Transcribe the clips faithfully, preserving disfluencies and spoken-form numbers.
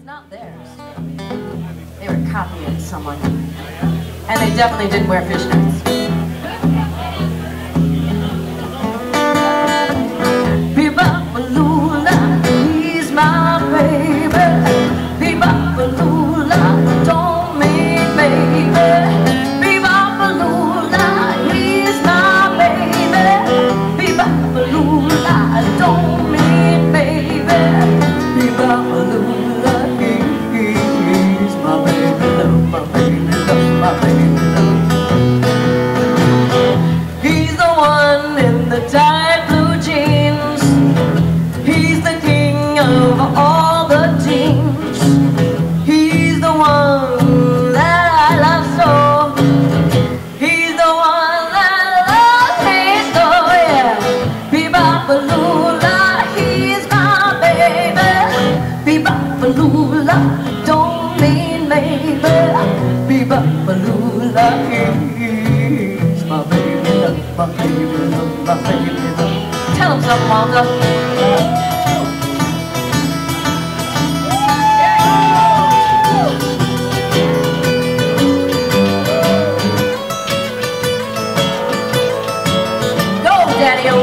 It's not theirs. They were copying someone. And they definitely didn't wear fishnets. Be-ba-ba-lula, he's my baby. Be-ba-ba-lula, don't mean baby. Be-ba-ba-lula, he's my baby. Be-ba-ba-lula, don't mean baby. Be-ba-ba-lula, he's my baby, love my baby, love my baby, love. He's the one in the tight blue jeans. He's the king of all the teens. He's the one that I love so. He's the one that loves me so, yeah. Be-ba-ba-lula, he's my baby. Be-ba-ba-lula, don't mean maybe. Be-ba-ba-lula, he's my baby, love my baby, love my baby, love. Tell him something, Wanda. Daddy-o.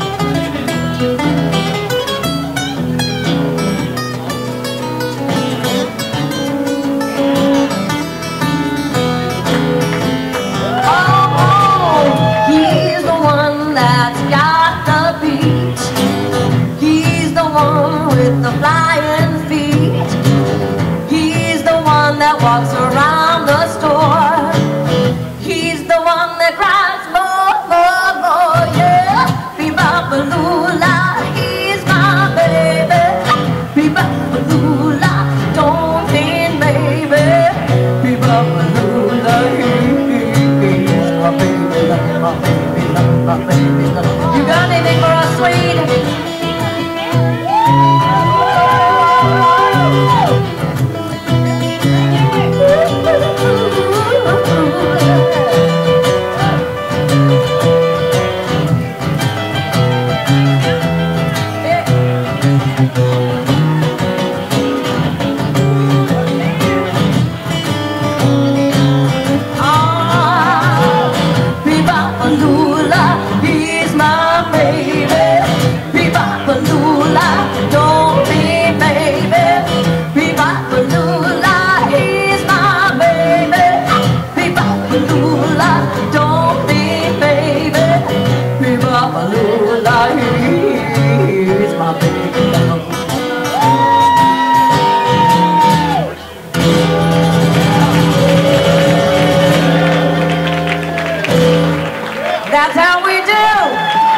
Oh, he's the one that's got the beat. He's the one with the flying feet. He's the one that walks around the store. He's the one that cries more, more, more, yeah. Be-ba-ba-lula, he's my baby. Be-ba-ba-lula, don't mean baby. Be-ba-ba-lula, he's my baby, love my baby, love my baby, love. You got anything for us, sweet? That's how we do!